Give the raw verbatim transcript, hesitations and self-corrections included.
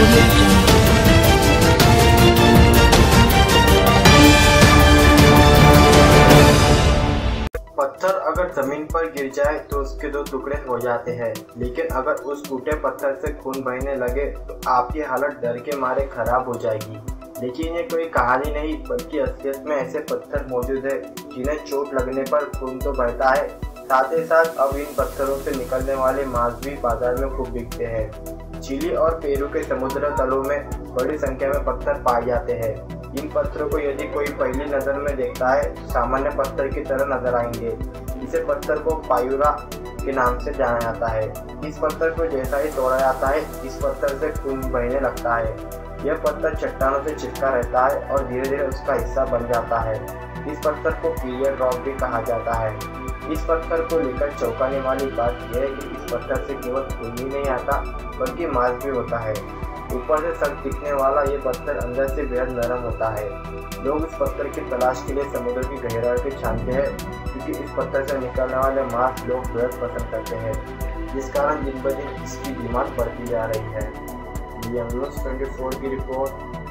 पत्थर अगर जमीन पर गिर जाए तो उसके दो टुकड़े हो जाते हैं, लेकिन अगर उस टूटे पत्थर से खून बहने लगे तो आपकी हालत डर के मारे खराब हो जाएगी। लेकिन ये कोई कहानी नहीं बल्कि असलियत में ऐसे पत्थर मौजूद है जिन्हें चोट लगने पर खून तो बहता है, साथ ही साथ अब इन पत्थरों से निकलने वाले मांस भी बाजार में खूब बिकते हैं। चिली और पेरू के समुद्र तलों में बड़ी संख्या में पत्थर पाए जाते हैं। इन पत्थरों को यदि कोई पहली नज़र में देखता है तो सामान्य पत्थर की तरह नजर आएंगे। इसे पत्थर को पायुरा के नाम से जाना जाता है। इस पत्थर को जैसा ही तोड़ा जाता है इस पत्थर से खून बहने लगता है। यह पत्थर चट्टानों से चिपका रहता है और धीरे धीरे उसका हिस्सा बन जाता है। इस पत्थर को पीरियड रॉक भी कहा जाता है। इस पत्थर को लेकर चौंकाने वाली बात यह है कि इस पत्थर से केवल खून ही नहीं आता बल्कि मांस भी होता है। ऊपर से सख्त दिखने वाला ये पत्थर अंदर से बेहद नरम होता है। लोग इस पत्थर की तलाश के लिए समुद्र की गहराई को छानते हैं क्योंकि इस पत्थर से निकलने वाले मांस लोग बेहद पसंद करते हैं, जिस कारण दिन ब दिन इसकी डिमांड बढ़ती जा रही है। न्यूज़ चौबीस की रिपोर्ट।